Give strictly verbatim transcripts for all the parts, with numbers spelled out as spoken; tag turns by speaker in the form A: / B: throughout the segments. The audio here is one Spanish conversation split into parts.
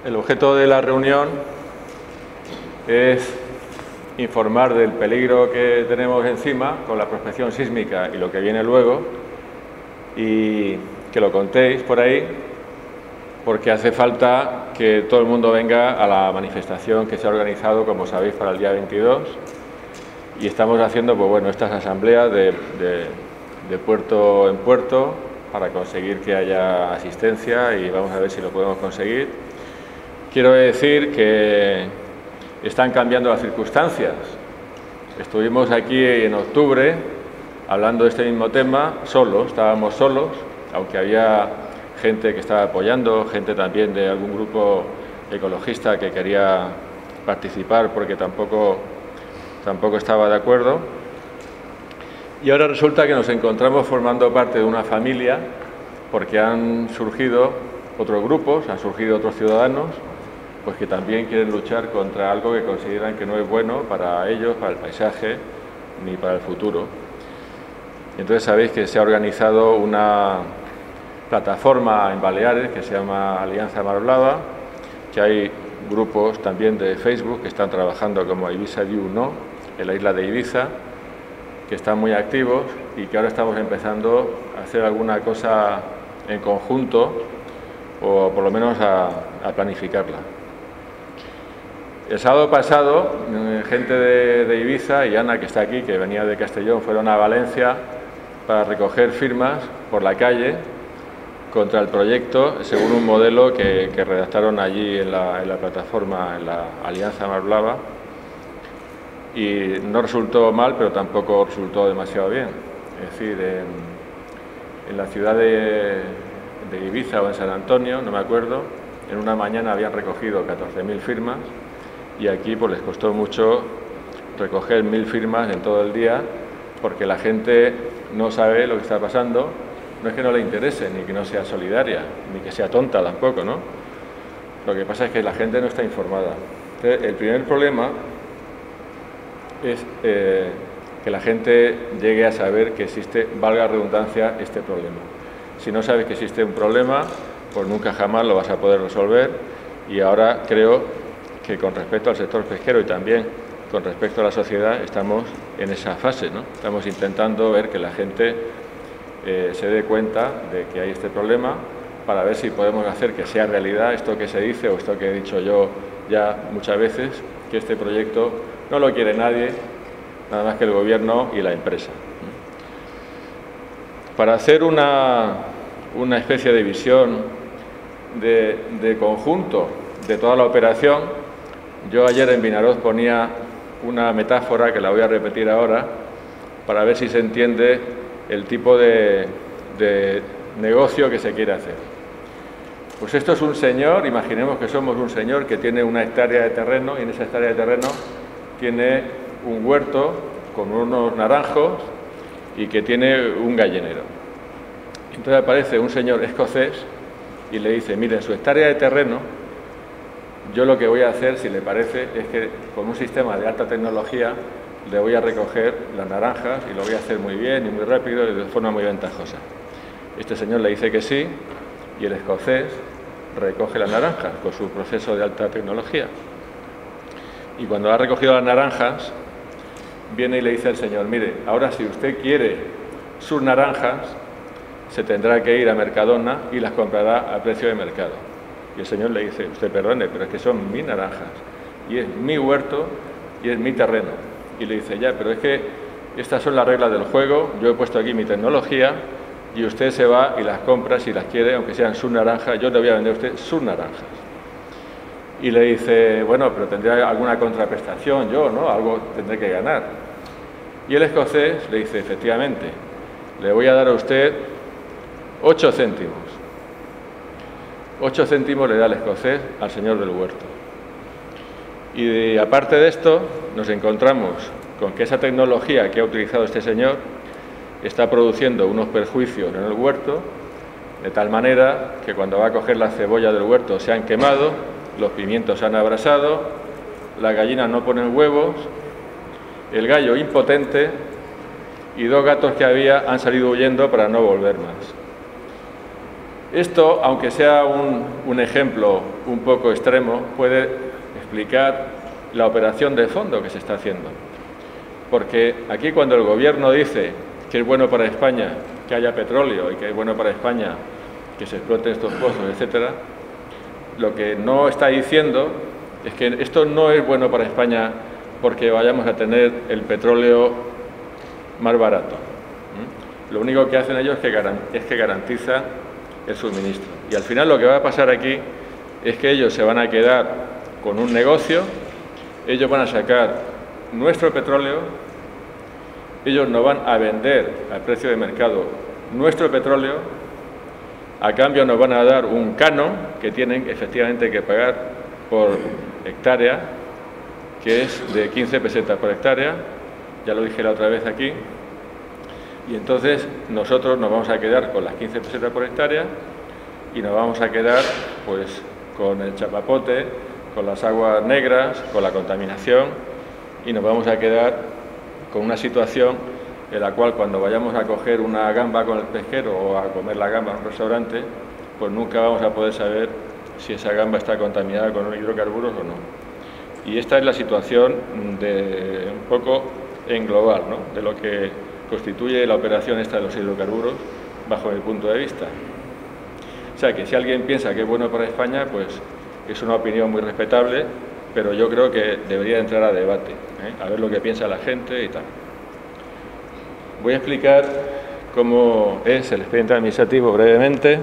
A: El objeto de la reunión es informar del peligro que tenemos encima con la prospección sísmica y lo que viene luego, y que lo contéis por ahí, porque hace falta que todo el mundo venga a la manifestación que se ha organizado, como sabéis, para el día veintidós, y estamos haciendo pues bueno, estas asambleas de, de, de puerto en puerto para conseguir que haya asistencia, y vamos a ver si lo podemos conseguir. Quiero decir que están cambiando las circunstancias. Estuvimos aquí en octubre hablando de este mismo tema, solos, estábamos solos, aunque había gente que estaba apoyando, gente también de algún grupo ecologista que quería participar porque tampoco, tampoco estaba de acuerdo. Y ahora resulta que nos encontramos formando parte de una familia, porque han surgido otros grupos, han surgido otros ciudadanos, pues que también quieren luchar contra algo que consideran que no es bueno para ellos, para el paisaje, ni para el futuro. Entonces sabéis que se ha organizado una plataforma en Baleares que se llama Alianza Mar-Blava, que hay grupos también de Facebook que están trabajando como Ibiza You No, en la isla de Ibiza, que están muy activos y que ahora estamos empezando a hacer alguna cosa en conjunto, o por lo menos a, a planificarla. El sábado pasado, gente de, de Ibiza y Ana, que está aquí, que venía de Castellón, fueron a Valencia para recoger firmas por la calle contra el proyecto, según un modelo que, que redactaron allí en la, en la plataforma, en la Alianza Mar-Blava, y no resultó mal, pero tampoco resultó demasiado bien. Es decir, en, en la ciudad de, de Ibiza o en San Antonio, no me acuerdo, en una mañana habían recogido catorce mil firmas, y aquí pues les costó mucho recoger mil firmas en todo el día, porque la gente no sabe lo que está pasando. No es que no le interese, ni que no sea solidaria, ni que sea tonta tampoco, ¿no? Lo que pasa es que la gente no está informada. Entonces, el primer problema es eh, que la gente llegue a saber que existe, valga la redundancia, este problema. Si no sabes que existe un problema, pues nunca jamás lo vas a poder resolver, y ahora creo que con respecto al sector pesquero y también con respecto a la sociedad estamos en esa fase, ¿no? Estamos intentando ver que la gente eh, se dé cuenta de que hay este problema, para ver si podemos hacer que sea realidad esto que se dice, o esto que he dicho yo ya muchas veces, que este proyecto no lo quiere nadie, nada más que el gobierno y la empresa. Para hacer una, una especie de visión de, de conjunto de toda la operación, yo ayer en Vinaroz ponía una metáfora que la voy a repetir ahora para ver si se entiende el tipo de, de negocio que se quiere hacer. Pues esto es un señor, imaginemos que somos un señor que tiene una hectárea de terreno, y en esa hectárea de terreno tiene un huerto con unos naranjos y que tiene un gallinero. Entonces aparece un señor escocés y le dice: mire, en su hectárea de terreno, yo lo que voy a hacer, si le parece, es que con un sistema de alta tecnología le voy a recoger las naranjas, y lo voy a hacer muy bien y muy rápido y de forma muy ventajosa. Este señor le dice que sí, y el escocés recoge las naranjas con su proceso de alta tecnología. Y cuando ha recogido las naranjas, viene y le dice al señor: mire, ahora si usted quiere sus naranjas, se tendrá que ir a Mercadona y las comprará a precio de mercado. Y el señor le dice: usted perdone, pero es que son mis naranjas, y es mi huerto, y es mi terreno. Y le dice: ya, pero es que estas son las reglas del juego, yo he puesto aquí mi tecnología, y usted se va y las compra si las quiere, aunque sean sus naranjas, yo le voy a vender a usted sus naranjas. Y le dice: bueno, pero tendré alguna contraprestación yo, ¿no? Algo tendré que ganar. Y el escocés le dice: efectivamente, le voy a dar a usted ocho céntimos. Ocho céntimos le da el escocés al señor del huerto. Y de, aparte de esto, nos encontramos con que esa tecnología que ha utilizado este señor está produciendo unos perjuicios en el huerto, de tal manera que cuando va a coger la cebolla del huerto se han quemado, los pimientos se han abrasado, las gallinas no ponen huevos, el gallo impotente y dos gatos que había han salido huyendo para no volver más. Esto, aunque sea un, un ejemplo un poco extremo, puede explicar la operación de fondo que se está haciendo. Porque aquí, cuando el Gobierno dice que es bueno para España que haya petróleo y que es bueno para España que se exploten estos pozos, etcétera, lo que no está diciendo es que esto no es bueno para España porque vayamos a tener el petróleo más barato. ¿Mm? Lo único que hacen ellos es que, es que garantiza el suministro. Y al final lo que va a pasar aquí es que ellos se van a quedar con un negocio, ellos van a sacar nuestro petróleo, ellos nos van a vender al precio de mercado nuestro petróleo, a cambio nos van a dar un canon que tienen efectivamente que pagar por hectárea, que es de quince pesetas por hectárea, ya lo dije la otra vez aquí, y entonces nosotros nos vamos a quedar con las quince pesetas por hectárea y nos vamos a quedar pues con el chapapote, con las aguas negras, con la contaminación, y nos vamos a quedar con una situación en la cual, cuando vayamos a coger una gamba con el pesquero o a comer la gamba en un restaurante, pues nunca vamos a poder saber si esa gamba está contaminada con hidrocarburos o no. Y esta es la situación de un poco en global, ¿no?, de lo que constituye la operación esta de los hidrocarburos bajo mi punto de vista. O sea, que si alguien piensa que es bueno para España, pues es una opinión muy respetable, pero yo creo que debería entrar a debate, ¿eh?, a ver lo que piensa la gente y tal. Voy a explicar cómo es el expediente administrativo brevemente.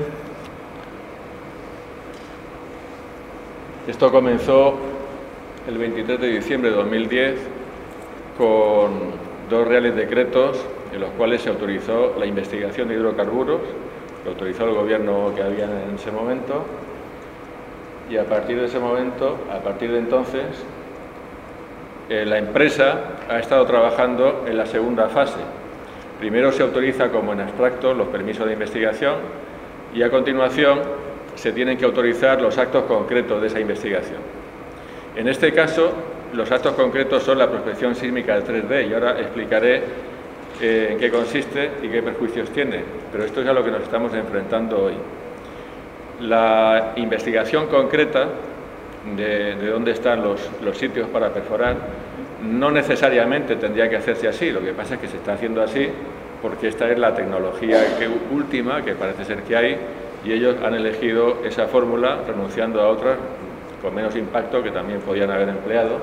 A: Esto comenzó el veintitrés de diciembre de dos mil diez con dos reales decretos en los cuales se autorizó la investigación de hidrocarburos, lo autorizó el Gobierno que había en ese momento, y a partir de ese momento, a partir de entonces, eh, la empresa ha estado trabajando en la segunda fase. Primero se autoriza como en abstracto los permisos de investigación y a continuación se tienen que autorizar los actos concretos de esa investigación. En este caso, los actos concretos son la prospección sísmica del tres D, y ahora explicaré eh, en qué consiste y qué perjuicios tiene, pero esto es a lo que nos estamos enfrentando hoy. La investigación concreta de, de dónde están los, los sitios para perforar no necesariamente tendría que hacerse así, lo que pasa es que se está haciendo así porque esta es la tecnología que, última que parece ser que hay, y ellos han elegido esa fórmula renunciando a otras con menos impacto que también podían haber empleado.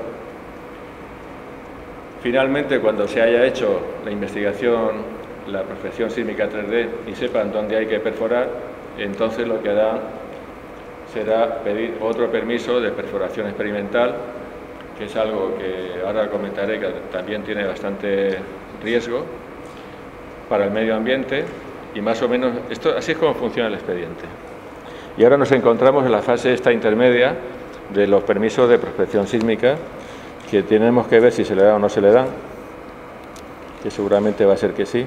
A: Finalmente, cuando se haya hecho la investigación, la prospección sísmica tres D y sepan dónde hay que perforar, entonces lo que harán será pedir otro permiso de perforación experimental, que es algo que ahora comentaré que también tiene bastante riesgo para el medio ambiente, y más o menos esto, así es como funciona el expediente. Y ahora nos encontramos en la fase esta intermedia de los permisos de prospección sísmica, que tenemos que ver si se le dan o no se le dan, que seguramente va a ser que sí.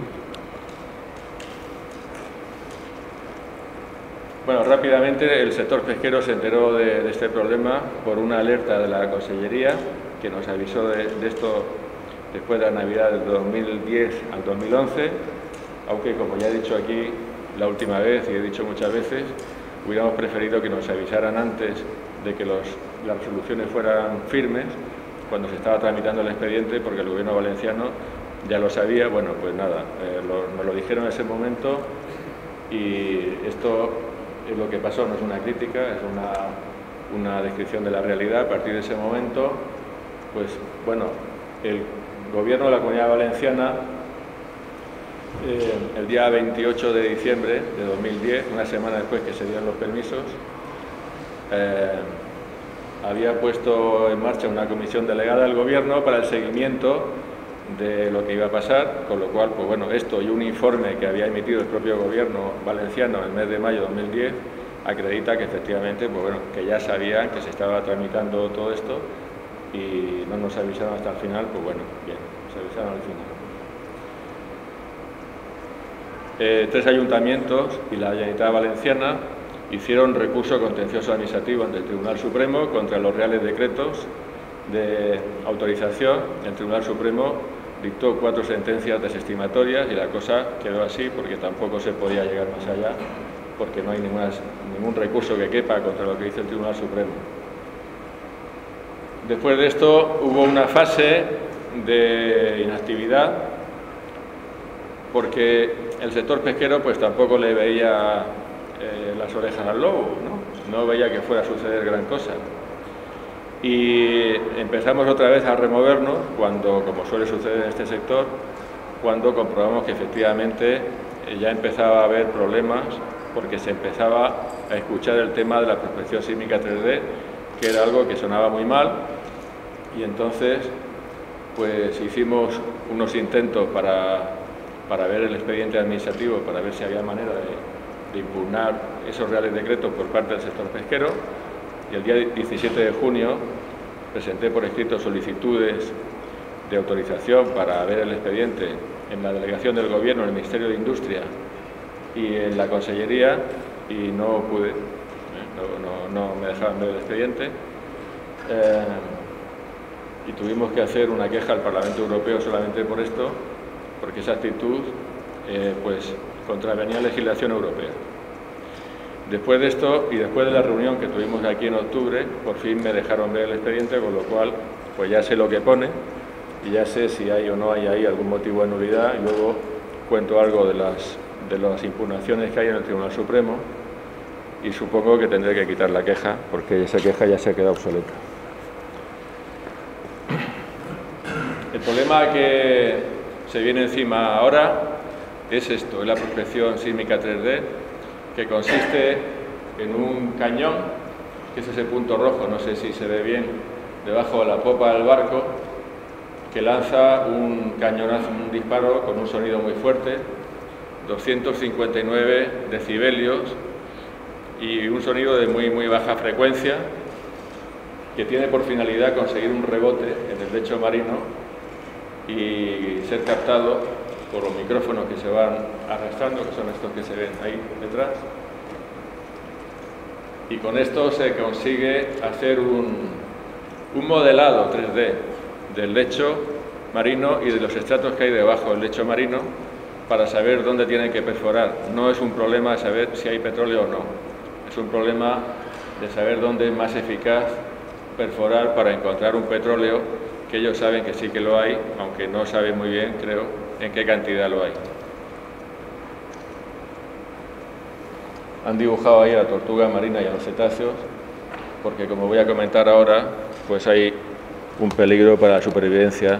A: Bueno, rápidamente el sector pesquero se enteró de, de este problema por una alerta de la Consellería, que nos avisó de, de esto después de la Navidad del dos mil diez al dos mil once, aunque, como ya he dicho aquí la última vez y he dicho muchas veces, hubiéramos preferido que nos avisaran antes de que los, las resoluciones fueran firmes cuando se estaba tramitando el expediente, porque el Gobierno valenciano ya lo sabía. Bueno, pues nada, eh, lo, nos lo dijeron en ese momento, y esto es lo que pasó, no es una crítica, es una, una descripción de la realidad. A partir de ese momento, pues bueno, el Gobierno de la Comunidad Valenciana, eh, el día veintiocho de diciembre de dos mil diez, una semana después que se dieron los permisos, eh, había puesto en marcha una comisión delegada del Gobierno para el seguimiento de lo que iba a pasar, con lo cual, pues bueno, esto y un informe que había emitido el propio Gobierno valenciano en el mes de mayo de dos mil diez acredita que efectivamente, pues bueno, que ya sabían que se estaba tramitando todo esto, y no nos avisaron hasta el final. Pues bueno, bien, nos avisaron al final. Eh, tres ayuntamientos y la Generalitat Valenciana hicieron recurso contencioso administrativo ante el Tribunal Supremo contra los reales decretos de autorización. El Tribunal Supremo dictó cuatro sentencias desestimatorias y la cosa quedó así, porque tampoco se podía llegar más allá porque no hay ninguna, ningún recurso que quepa contra lo que dice el Tribunal Supremo. Después de esto hubo una fase de inactividad, porque el sector pesquero pues tampoco le veía eh, las orejas al lobo, ¿no? No veía que fuera a suceder gran cosa. Y empezamos otra vez a removernos cuando, como suele suceder en este sector, cuando comprobamos que efectivamente ya empezaba a haber problemas, porque se empezaba a escuchar el tema de la prospección sísmica tres D, que era algo que sonaba muy mal, y entonces pues hicimos unos intentos para, para ver el expediente administrativo, para ver si había manera de, de impugnar esos reales decretos por parte del sector pesquero, y el día diecisiete de junio presenté por escrito solicitudes de autorización para ver el expediente en la delegación del Gobierno, en el Ministerio de Industria y en la Consellería, y no pude, ¿eh? no, no, no me dejaban ver el expediente, eh, y tuvimos que hacer una queja al Parlamento Europeo solamente por esto, porque esa actitud eh, pues contravenía legislación europea. Después de esto y después de la reunión que tuvimos aquí en octubre, por fin me dejaron ver el expediente, con lo cual pues ya sé lo que pone y ya sé si hay o no hay ahí algún motivo de nulidad, y luego cuento algo de las, de las impugnaciones que hay en el Tribunal Supremo, y supongo que tendré que quitar la queja porque esa queja ya se ha quedado obsoleta. El problema que se viene encima ahora es esto, es la prospección sísmica tres D, que consiste en un cañón, que es ese punto rojo, no sé si se ve bien, debajo de la popa del barco, que lanza un cañonazo, un disparo con un sonido muy fuerte, doscientos cincuenta y nueve decibelios, y un sonido de muy, muy baja frecuencia, que tiene por finalidad conseguir un rebote en el lecho marino y ser captado por los micrófonos que se van arrastrando, que son estos que se ven ahí detrás. Y con esto se consigue hacer un, un modelado tres D del lecho marino y de los estratos que hay debajo del lecho marino, para saber dónde tienen que perforar. No es un problema de saber si hay petróleo o no, es un problema de saber dónde es más eficaz perforar para encontrar un petróleo, que ellos saben que sí que lo hay, aunque no saben muy bien, creo, en qué cantidad lo hay. Han dibujado ahí a la tortuga marina y a los cetáceos, porque como voy a comentar ahora, pues hay un peligro para la supervivencia.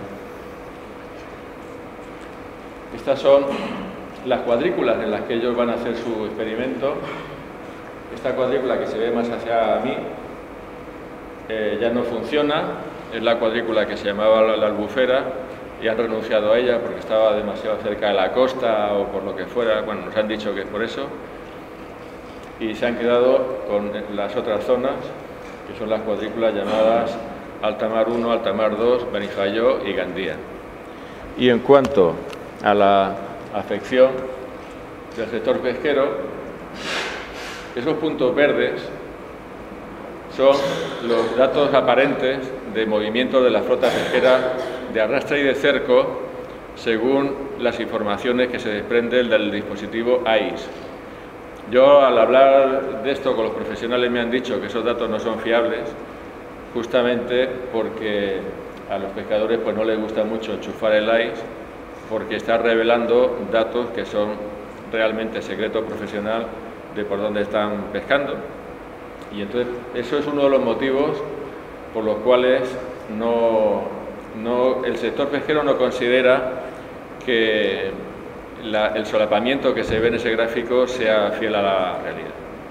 A: Estas son las cuadrículas en las que ellos van a hacer su experimento. Esta cuadrícula que se ve más hacia mí eh, ya no funciona, es la cuadrícula que se llamaba la, la albufera, y han renunciado a ella porque estaba demasiado cerca de la costa o por lo que fuera. Bueno, nos han dicho que es por eso, y se han quedado con las otras zonas, que son las cuadrículas llamadas Altamar uno, Altamar dos, Benifayó y Gandía. Y en cuanto a la afección del sector pesquero, esos puntos verdes son los datos aparentes de movimiento de la flota pesquera de arrastre y de cerco, según las informaciones que se desprenden del dispositivo A I S. Yo, al hablar de esto con los profesionales, me han dicho que esos datos no son fiables, justamente porque a los pescadores pues no les gusta mucho enchufar el A I S, porque está revelando datos que son realmente secreto profesional de por dónde están pescando. Y entonces eso es uno de los motivos por los cuales no, no, el sector pesquero no considera que la, el solapamiento que se ve en ese gráfico sea fiel a la realidad.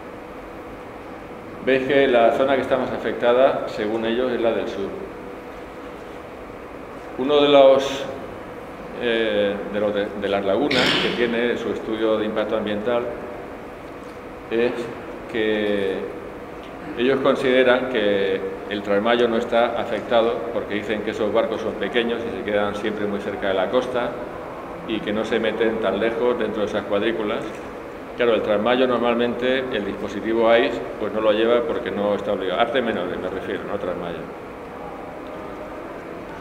A: Veis que la zona que está más afectada, según ellos, es la del sur. Uno de los, eh, de, los de, de las lagunas que tiene su estudio de impacto ambiental es que ellos consideran que el trasmayo no está afectado, porque dicen que esos barcos son pequeños y se quedan siempre muy cerca de la costa y que no se meten tan lejos dentro de esas cuadrículas. Claro, el trasmayo normalmente el dispositivo A I S pues no lo lleva porque no está obligado. Artes menores me refiero, no trasmayo.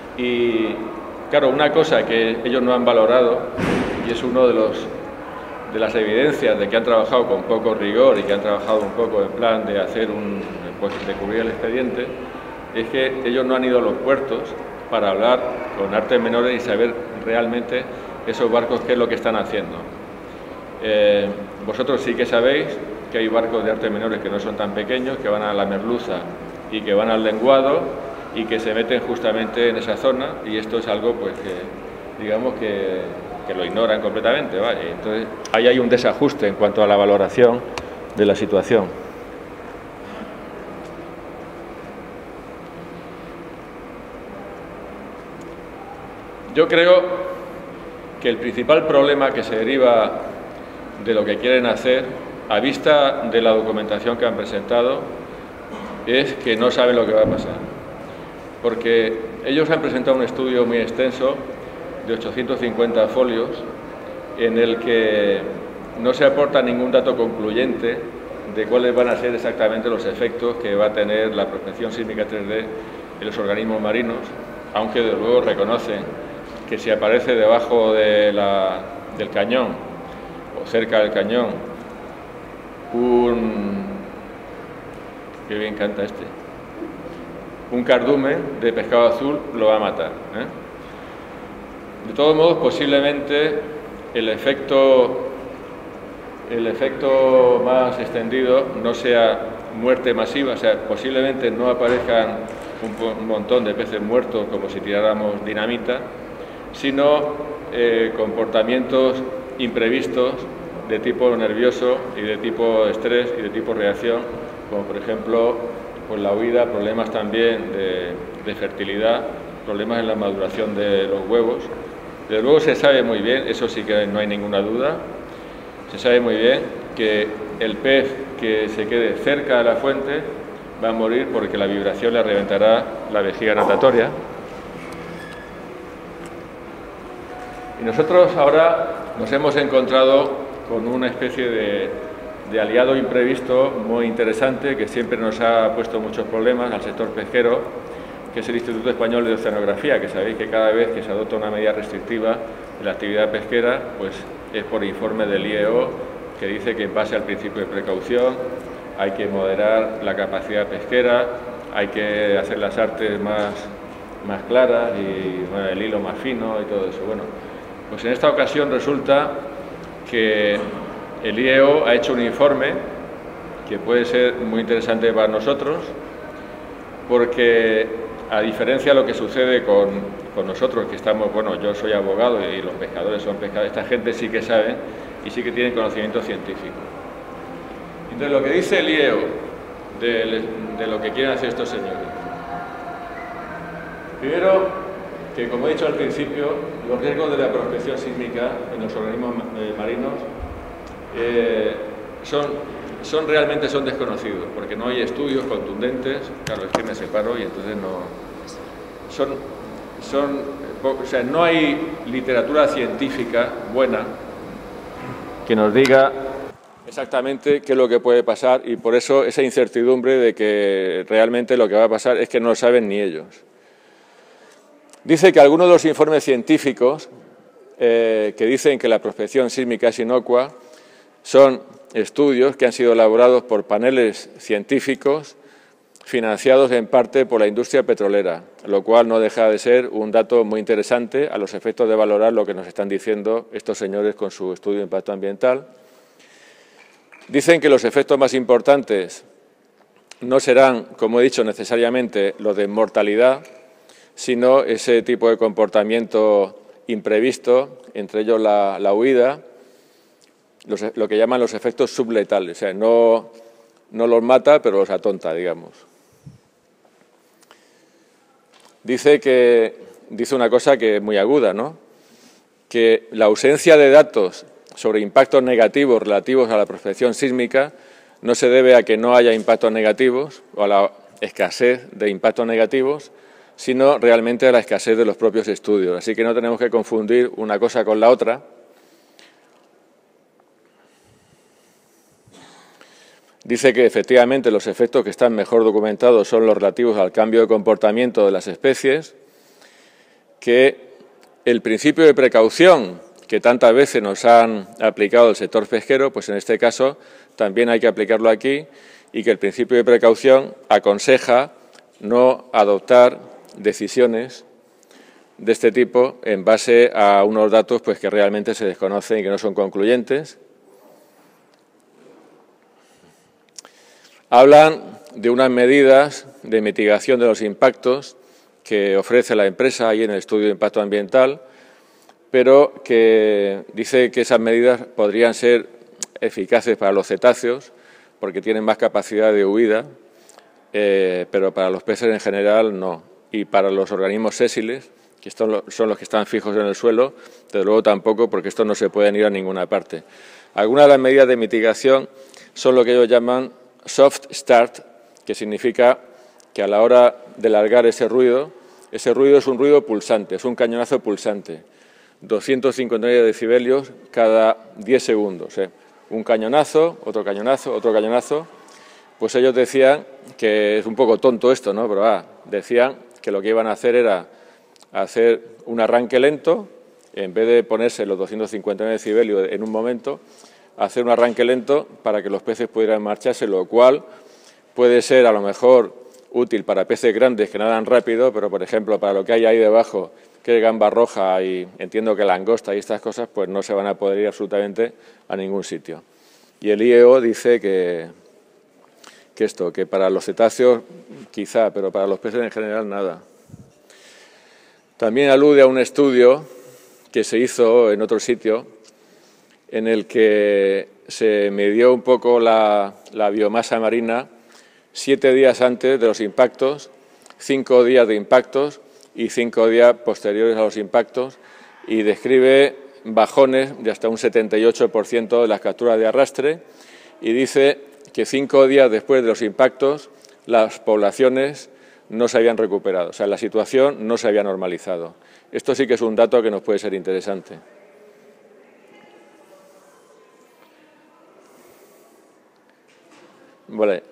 A: Y claro, una cosa que ellos no han valorado, y es uno de los de las evidencias de que han trabajado con poco rigor y que han trabajado un poco en plan de hacer un, pues de cubrir el expediente, es que ellos no han ido a los puertos para hablar con artes menores y saber realmente esos barcos qué es lo que están haciendo. Eh, vosotros sí que sabéis que hay barcos de artes menores que no son tan pequeños, que van a la merluza y que van al lenguado y que se meten justamente en esa zona, y esto es algo pues que digamos que, que lo ignoran completamente, ¿vale? Entonces ahí hay un desajuste en cuanto a la valoración de la situación. Yo creo que el principal problema que se deriva de lo que quieren hacer, a vista de la documentación que han presentado, es que no saben lo que va a pasar. Porque ellos han presentado un estudio muy extenso, de ochocientos cincuenta folios, en el que no se aporta ningún dato concluyente de cuáles van a ser exactamente los efectos que va a tener la prospección sísmica tres D en los organismos marinos, aunque de luego reconocen que si aparece debajo de la, del cañón o cerca del cañón un... qué bien canta este, un cardumen de pescado azul, lo va a matar, ¿eh? De todos modos, posiblemente el efecto, el efecto más extendido no sea muerte masiva, o sea, posiblemente no aparezcan un, un montón de peces muertos como si tiráramos dinamita, sino eh, comportamientos imprevistos de tipo nervioso y de tipo estrés y de tipo reacción, como por ejemplo pues la huida, problemas también de, de fertilidad, problemas en la maduración de los huevos. Desde luego se sabe muy bien, eso sí que no hay ninguna duda, se sabe muy bien que el pez que se quede cerca de la fuente va a morir porque la vibración le reventará la vejiga natatoria. Y nosotros ahora nos hemos encontrado con una especie de, de aliado imprevisto muy interesante que siempre nos ha puesto muchos problemas al sector pesquero, que es el Instituto Español de Oceanografía, que sabéis que cada vez que se adopta una medida restrictiva de la actividad pesquera, pues es por informe del I E O, que dice que en base al principio de precaución hay que moderar la capacidad pesquera, hay que hacer las artes más, más claras y bueno, el hilo más fino y todo eso. Bueno, pues en esta ocasión resulta que el I E O ha hecho un informe que puede ser muy interesante para nosotros, porque a diferencia de lo que sucede con, con nosotros, que estamos, bueno, yo soy abogado y los pescadores son pescadores, esta gente sí que sabe y sí que tiene conocimiento científico. Entonces, lo que dice el I E O de, de lo que quieren hacer estos señores. Primero, que como he dicho al principio, los riesgos de la prospección sísmica en los organismos eh, marinos eh, son... Son realmente son desconocidos, porque no hay estudios contundentes. Claro, es que me separo y entonces no... Son, son, o sea, no hay literatura científica buena que nos diga exactamente qué es lo que puede pasar, y por eso esa incertidumbre de que realmente lo que va a pasar es que no lo saben ni ellos. Dice que algunos de los informes científicos eh, que dicen que la prospección sísmica es inocua son estudios que han sido elaborados por paneles científicos financiados en parte por la industria petrolera, lo cual no deja de ser un dato muy interesante a los efectos de valorar lo que nos están diciendo estos señores con su estudio de impacto ambiental. Dicen que los efectos más importantes no serán, como he dicho, necesariamente los de mortalidad, sino ese tipo de comportamiento imprevisto, entre ellos la, la huida, Los, lo que llaman los efectos subletales, o sea, no, no los mata, pero los atonta, digamos. Dice que dice una cosa que es muy aguda, ¿no? Que la ausencia de datos sobre impactos negativos relativos a la prospección sísmica no se debe a que no haya impactos negativos o a la escasez de impactos negativos, sino realmente a la escasez de los propios estudios. Así que no tenemos que confundir una cosa con la otra. Dice que efectivamente los efectos que están mejor documentados son los relativos al cambio de comportamiento de las especies, que el principio de precaución que tantas veces nos han aplicado el sector pesquero, pues en este caso también hay que aplicarlo aquí, y que el principio de precaución aconseja no adoptar decisiones de este tipo en base a unos datos pues, que realmente se desconocen y que no son concluyentes. Hablan de unas medidas de mitigación de los impactos que ofrece la empresa ahí en el estudio de impacto ambiental, pero que dice que esas medidas podrían ser eficaces para los cetáceos porque tienen más capacidad de huida, eh, pero para los peces en general no. Y para los organismos sésiles, que son los que están fijos en el suelo, desde luego tampoco, porque estos no se pueden ir a ninguna parte. Algunas de las medidas de mitigación son lo que ellos llaman soft start, que significa que a la hora de largar ese ruido, ese ruido es un ruido pulsante, es un cañonazo pulsante, doscientos cincuenta y nueve decibelios cada diez segundos. ¿eh? Un cañonazo, otro cañonazo, otro cañonazo. Pues ellos decían que es un poco tonto esto, ¿no? Pero ah, decían que lo que iban a hacer era hacer un arranque lento, en vez de ponerse los doscientos cincuenta y nueve decibelios en un momento, hacer un arranque lento para que los peces pudieran marcharse, lo cual puede ser a lo mejor útil para peces grandes que nadan rápido, pero por ejemplo para lo que hay ahí debajo, que es gamba roja y entiendo que langosta y estas cosas, pues no se van a poder ir absolutamente a ningún sitio. Y el I E O dice que, que esto, que para los cetáceos quizá, pero para los peces en general nada. También alude a un estudio que se hizo en otro sitio, en el que se midió un poco la, la biomasa marina siete días antes de los impactos, cinco días de impactos y cinco días posteriores a los impactos, y describe bajones de hasta un setenta y ocho por ciento de las capturas de arrastre, y dice que cinco días después de los impactos las poblaciones no se habían recuperado, o sea, la situación no se había normalizado. Esto sí que es un dato que nos puede ser interesante. Vale.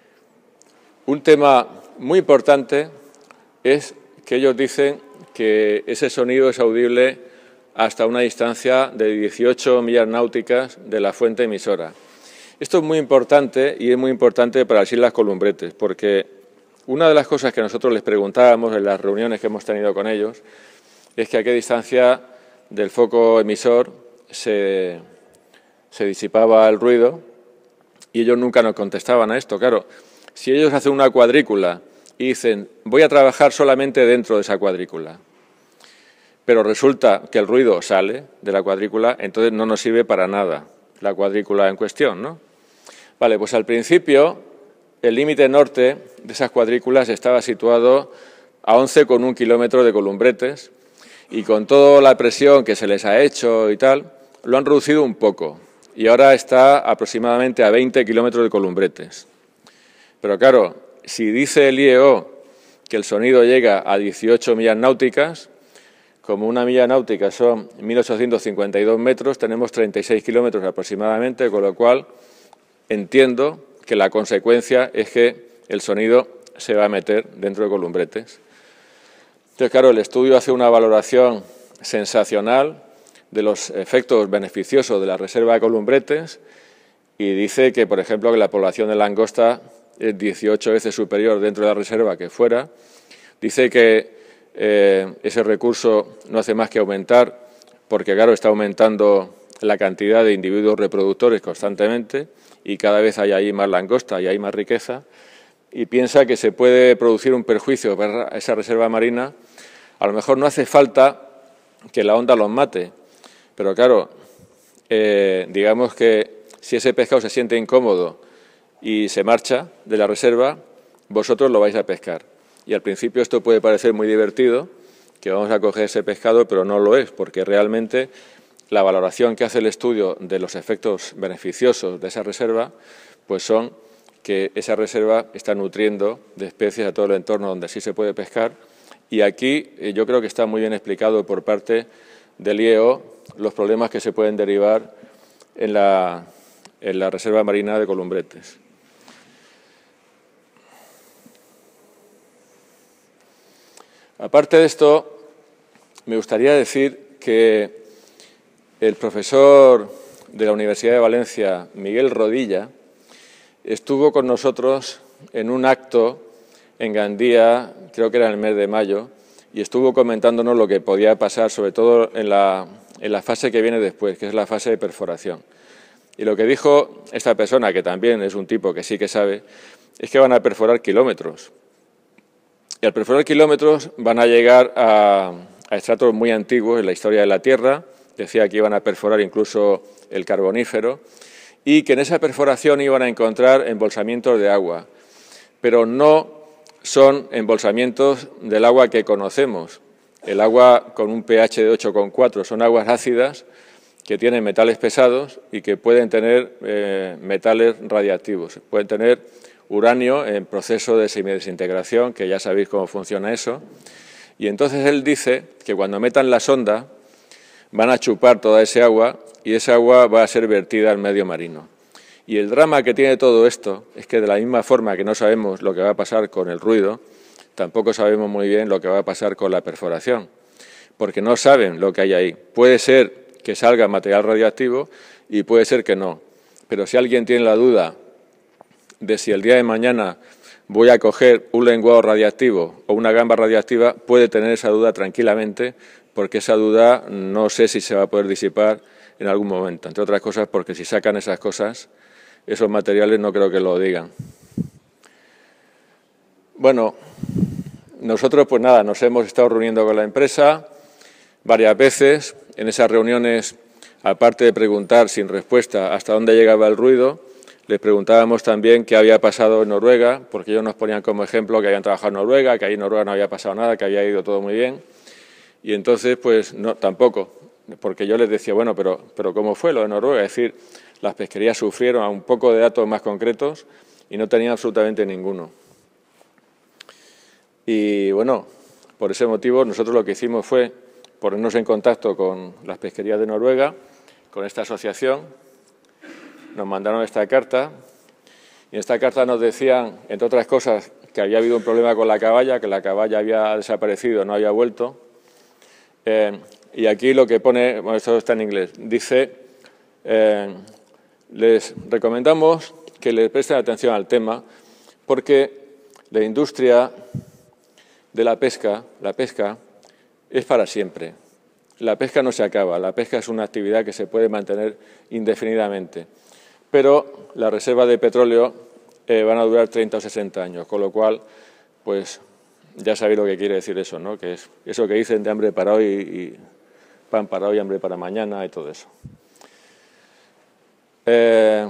A: Un tema muy importante es que ellos dicen que ese sonido es audible hasta una distancia de dieciocho millas náuticas de la fuente emisora. Esto es muy importante y es muy importante para las Islas Columbretes, porque una de las cosas que nosotros les preguntábamos en las reuniones que hemos tenido con ellos es que a qué distancia del foco emisor se, se disipaba el ruido, y ellos nunca nos contestaban a esto. Claro, si ellos hacen una cuadrícula y dicen, voy a trabajar solamente dentro de esa cuadrícula, pero resulta que el ruido sale de la cuadrícula, entonces no nos sirve para nada la cuadrícula en cuestión, ¿no? Vale, pues al principio el límite norte de esas cuadrículas estaba situado a once coma uno kilómetros de Columbretes, y con toda la presión que se les ha hecho y tal, lo han reducido un poco, y ahora está aproximadamente a veinte kilómetros de Columbretes. Pero claro, si dice el I E O que el sonido llega a dieciocho millas náuticas, como una milla náutica son mil ochocientos cincuenta y dos metros, tenemos treinta y seis kilómetros aproximadamente, con lo cual entiendo que la consecuencia es que el sonido se va a meter dentro de Columbretes. Entonces, claro, el estudio hace una valoración sensacional de los efectos beneficiosos de la reserva de Columbretes y dice que, por ejemplo, que la población de langosta es dieciocho veces superior dentro de la reserva que fuera. Dice que eh, ese recurso no hace más que aumentar porque, claro, está aumentando la cantidad de individuos reproductores constantemente y cada vez hay ahí más langosta y hay más riqueza, y piensa que se puede producir un perjuicio para esa reserva marina. A lo mejor no hace falta que la onda los mate, pero claro, eh, digamos que si ese pescado se siente incómodo y se marcha de la reserva, vosotros lo vais a pescar. Y al principio esto puede parecer muy divertido, que vamos a coger ese pescado, pero no lo es, porque realmente la valoración que hace el estudio de los efectos beneficiosos de esa reserva, pues son que esa reserva está nutriendo de especies a todo el entorno donde sí se puede pescar, y aquí eh, yo creo que está muy bien explicado por parte del I E O los problemas que se pueden derivar en la, en la reserva marina de Columbretes. Aparte de esto, me gustaría decir que el profesor de la Universidad de Valencia, Miguel Rodilla, estuvo con nosotros en un acto en Gandía, creo que era en el mes de mayo, y estuvo comentándonos lo que podía pasar, sobre todo en la, en la fase que viene después, que es la fase de perforación. Y lo que dijo esta persona, que también es un tipo que sí que sabe, es que van a perforar kilómetros. Y al perforar kilómetros van a llegar a, a estratos muy antiguos en la historia de la Tierra. Decía que iban a perforar incluso el Carbonífero y que en esa perforación iban a encontrar embolsamientos de agua, pero no son embolsamientos del agua que conocemos. El agua con un pH de ocho coma cuatro son aguas ácidas que tienen metales pesados y que pueden tener eh, metales radiactivos. Pueden tener uranio en proceso de semidesintegración, que ya sabéis cómo funciona eso. Y entonces él dice que cuando metan la sonda van a chupar toda ese agua y esa agua va a ser vertida al medio marino. Y el drama que tiene todo esto es que de la misma forma que no sabemos lo que va a pasar con el ruido, tampoco sabemos muy bien lo que va a pasar con la perforación, porque no saben lo que hay ahí. Puede ser que salga material radioactivo y puede ser que no, pero si alguien tiene la duda de si el día de mañana voy a coger un lenguado radiactivo o una gamba radiactiva, puede tener esa duda tranquilamente, porque esa duda no sé si se va a poder disipar en algún momento, entre otras cosas porque si sacan esas cosas, esos materiales no creo que lo digan. Bueno, nosotros pues nada, nos hemos estado reuniendo con la empresa varias veces. En esas reuniones, aparte de preguntar sin respuesta hasta dónde llegaba el ruido, les preguntábamos también qué había pasado en Noruega, porque ellos nos ponían como ejemplo que habían trabajado en Noruega, que ahí en Noruega no había pasado nada, que había ido todo muy bien. Y entonces, pues no, tampoco, porque yo les decía, bueno, pero, pero ¿cómo fue lo de Noruega? Es decir, las pesquerías sufrieron a un poco de datos más concretos y no tenían absolutamente ninguno. Y bueno, por ese motivo nosotros lo que hicimos fue ponernos en contacto con las pesquerías de Noruega, con esta asociación. Nos mandaron esta carta y en esta carta nos decían, entre otras cosas, que había habido un problema con la caballa, que la caballa había desaparecido, no había vuelto. Eh, y aquí lo que pone, bueno, esto está en inglés, dice, eh, les recomendamos que les presten atención al tema porque la industria de la pesca, la pesca es para siempre. La pesca no se acaba, la pesca es una actividad que se puede mantener indefinidamente. Pero las reservas de petróleo eh, van a durar treinta o sesenta años, con lo cual, pues ya sabéis lo que quiere decir eso, ¿no? Que es eso que dicen de hambre para hoy y pan para hoy, hambre para mañana y todo eso. Eh,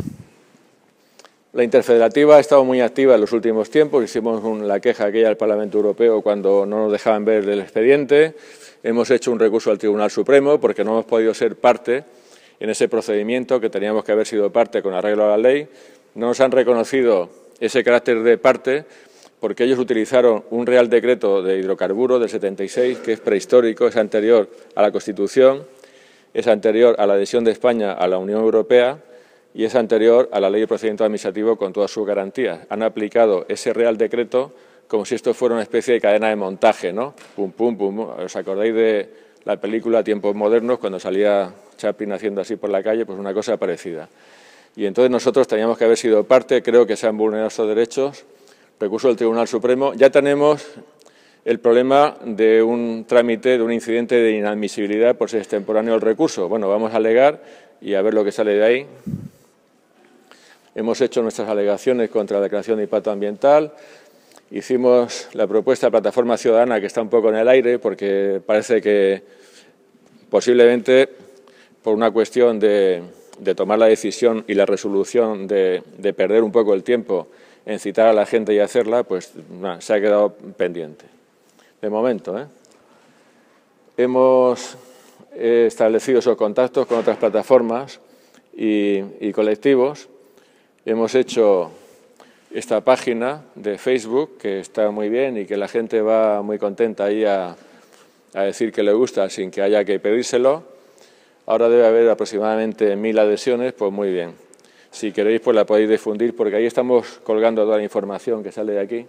A: la Interfederativa ha estado muy activa en los últimos tiempos, hicimos un, la queja aquella al Parlamento Europeo cuando no nos dejaban ver el expediente, hemos hecho un recurso al Tribunal Supremo porque no hemos podido ser parte en ese procedimiento que teníamos que haber sido parte con arreglo a la ley. No nos han reconocido ese carácter de parte porque ellos utilizaron un Real Decreto de hidrocarburos del setenta y seis, que es prehistórico, es anterior a la Constitución, es anterior a la adhesión de España a la Unión Europea y es anterior a la Ley de Procedimiento Administrativo con todas sus garantías. Han aplicado ese Real Decreto como si esto fuera una especie de cadena de montaje, ¿no? Pum, pum, pum. ¿Os acordáis de la película Tiempos Modernos, cuando salía Chaplin haciendo así por la calle? Pues una cosa parecida. Y entonces nosotros teníamos que haber sido parte, creo que se han vulnerado esos derechos, recurso del Tribunal Supremo. Ya tenemos el problema de un trámite, de un incidente de inadmisibilidad por ser extemporáneo el recurso. Bueno, vamos a alegar y a ver lo que sale de ahí. Hemos hecho nuestras alegaciones contra la declaración de impacto ambiental. Hicimos la propuesta de plataforma ciudadana, que está un poco en el aire, porque parece que posiblemente por una cuestión de, de tomar la decisión y la resolución de, de perder un poco el tiempo en citar a la gente y hacerla, pues nah, se ha quedado pendiente. De momento, ¿eh? Hemos establecido esos contactos con otras plataformas y, y colectivos. Hemos hecho esta página de Facebook, que está muy bien y que la gente va muy contenta ahí a, a decir que le gusta sin que haya que pedírselo. Ahora debe haber aproximadamente mil adhesiones, pues muy bien. Si queréis, pues la podéis difundir, porque ahí estamos colgando toda la información que sale de aquí.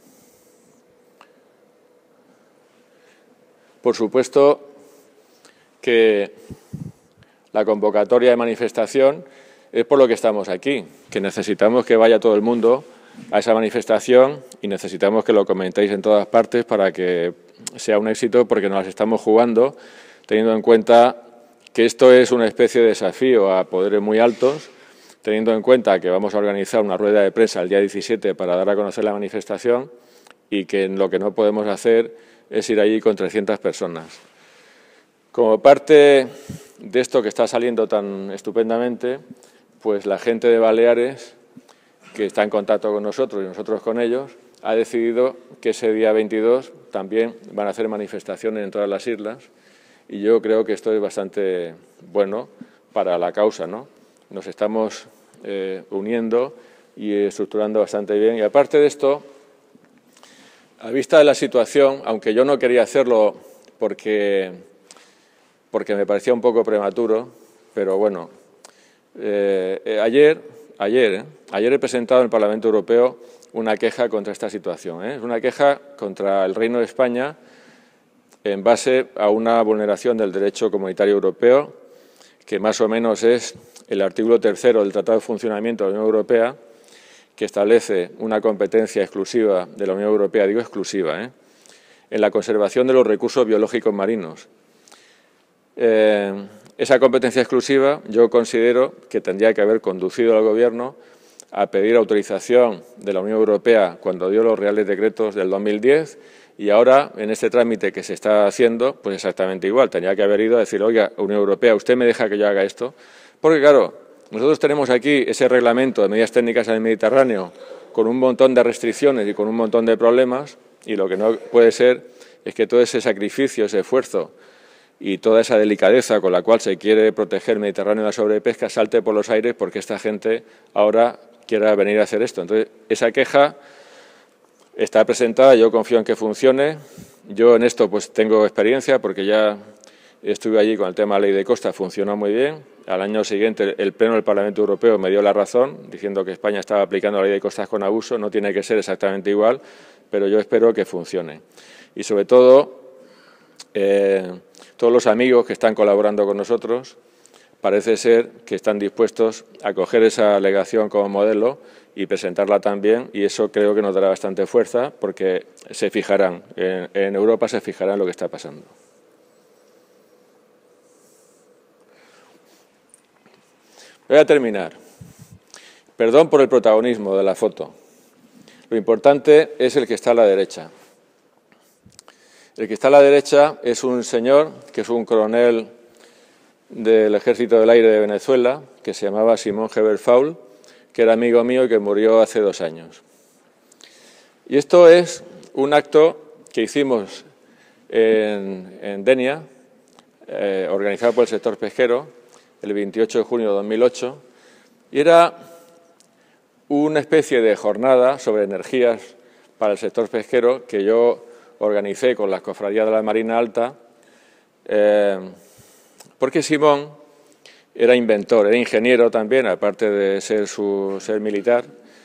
A: Por supuesto, que la convocatoria de manifestación es por lo que estamos aquí, que necesitamos que vaya todo el mundo a esa manifestación y necesitamos que lo comentéis en todas partes para que sea un éxito, porque nos las estamos jugando, teniendo en cuenta que esto es una especie de desafío a poderes muy altos, teniendo en cuenta que vamos a organizar una rueda de prensa el día diecisiete para dar a conocer la manifestación y que lo que no podemos hacer es ir allí con trescientas personas. Como parte de esto que está saliendo tan estupendamente, pues la gente de Baleares, que está en contacto con nosotros y nosotros con ellos, ha decidido que ese día veintidós también van a hacer manifestaciones en todas las islas y yo creo que esto es bastante bueno para la causa, ¿no? Nos estamos eh, uniendo y estructurando bastante bien y aparte de esto, a vista de la situación, aunque yo no quería hacerlo porque, porque me parecía un poco prematuro, pero bueno, eh, eh, ayer, ayer, eh, ayer he presentado en el Parlamento Europeo una queja contra esta situación. ¿eh? Es una queja contra el Reino de España en base a una vulneración del derecho comunitario europeo, que más o menos es el artículo tercero del Tratado de Funcionamiento de la Unión Europea, que establece una competencia exclusiva de la Unión Europea, digo exclusiva, ¿eh? en la conservación de los recursos biológicos marinos. Eh, esa competencia exclusiva yo considero que tendría que haber conducido al Gobierno a pedir autorización de la Unión Europea cuando dio los Reales Decretos del dos mil diez y ahora, en este trámite que se está haciendo, pues exactamente igual. Tendría que haber ido a decir, oiga, Unión Europea, ¿usted me deja que yo haga esto? Porque, claro, nosotros tenemos aquí ese reglamento de medidas técnicas en el Mediterráneo con un montón de restricciones y con un montón de problemas y lo que no puede ser es que todo ese sacrificio, ese esfuerzo y toda esa delicadeza con la cual se quiere proteger el Mediterráneo de la sobrepesca salte por los aires porque esta gente ahora quiera venir a hacer esto. Entonces, esa queja está presentada, yo confío en que funcione. Yo en esto pues tengo experiencia porque ya estuve allí con el tema de la ley de costa, funcionó muy bien. Al año siguiente el Pleno del Parlamento Europeo me dio la razón, diciendo que España estaba aplicando la ley de costas con abuso. No tiene que ser exactamente igual, pero yo espero que funcione. Y sobre todo, eh, todos los amigos que están colaborando con nosotros, parece ser que están dispuestos a coger esa alegación como modelo y presentarla también, y eso creo que nos dará bastante fuerza, porque se fijarán, en, en Europa se fijarán en lo que está pasando. Voy a terminar. Perdón por el protagonismo de la foto. Lo importante es el que está a la derecha. El que está a la derecha es un señor que es un coronel del Ejército del Aire de Venezuela, que se llamaba Simón Geberfaul, que era amigo mío y que murió hace dos años. Y esto es un acto que hicimos en, en Denia, eh, organizado por el sector pesquero, el veintiocho de junio de dos mil ocho, y era una especie de jornada sobre energías para el sector pesquero que yo organicé con las cofradías de la Marina Alta, eh, porque Simón era inventor, era ingeniero también, aparte de ser, su, ser militar,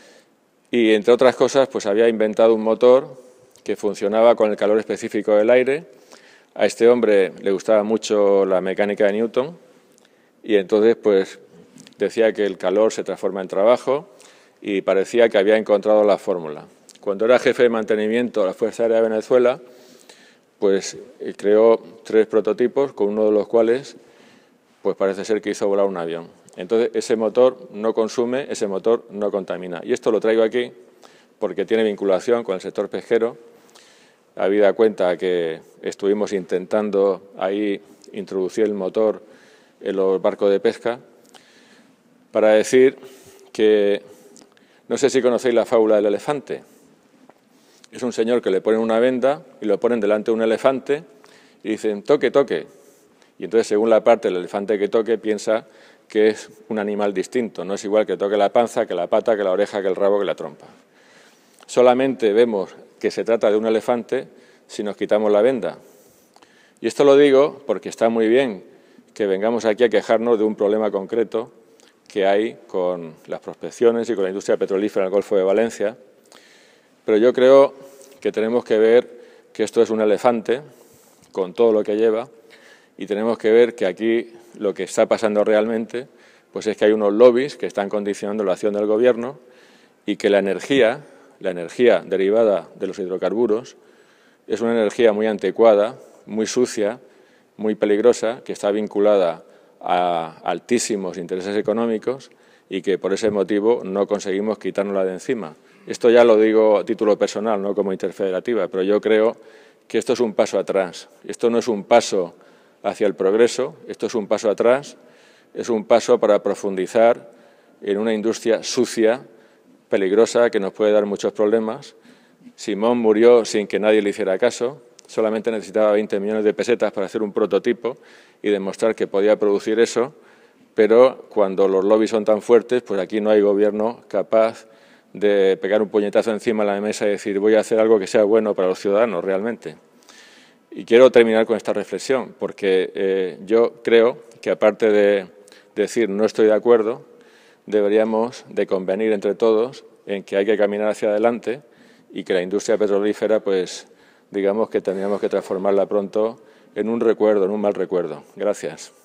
A: y entre otras cosas pues había inventado un motor que funcionaba con el calor específico del aire. A este hombre le gustaba mucho la mecánica de Newton, y entonces pues decía que el calor se transforma en trabajo y parecía que había encontrado la fórmula. Cuando era jefe de mantenimiento de la Fuerza Aérea de Venezuela, pues creó tres prototipos, con uno de los cuales pues parece ser que hizo volar un avión. Entonces ese motor no consume, ese motor no contamina. Y esto lo traigo aquí porque tiene vinculación con el sector pesquero, habida cuenta que estuvimos intentando ahí introducir el motor en los barcos de pesca, para decir que, no sé si conocéis la fábula del elefante. Es un señor que le ponen una venda y lo ponen delante de un elefante y dicen, toque, toque. Y entonces, según la parte del elefante que toque, piensa que es un animal distinto. No es igual que toque la panza, que la pata, que la oreja, que el rabo, que la trompa. Solamente vemos que se trata de un elefante si nos quitamos la venda. Y esto lo digo porque está muy bien que vengamos aquí a quejarnos de un problema concreto que hay con las prospecciones y con la industria petrolífera en el Golfo de Valencia, pero yo creo que tenemos que ver que esto es un elefante con todo lo que lleva y tenemos que ver que aquí lo que está pasando realmente pues es que hay unos lobbies que están condicionando la acción del Gobierno y que la energía, la energía derivada de los hidrocarburos, es una energía muy anticuada, muy sucia, muy peligrosa, que está vinculada a altísimos intereses económicos y que por ese motivo no conseguimos quitárnosla de encima. Esto ya lo digo a título personal, no como interfederativa, pero yo creo que esto es un paso atrás. Esto no es un paso hacia el progreso, esto es un paso atrás, es un paso para profundizar en una industria sucia, peligrosa, que nos puede dar muchos problemas. Simón murió sin que nadie le hiciera caso, solamente necesitaba veinte millones de pesetas para hacer un prototipo y demostrar que podía producir eso, pero cuando los lobbies son tan fuertes, pues aquí no hay gobierno capaz de pegar un puñetazo encima de la mesa y decir voy a hacer algo que sea bueno para los ciudadanos realmente. Y quiero terminar con esta reflexión, porque eh, yo creo que aparte de decir no estoy de acuerdo, deberíamos de convenir entre todos en que hay que caminar hacia adelante y que la industria petrolífera, pues digamos que tendríamos que transformarla pronto en un recuerdo, en un mal recuerdo. Gracias.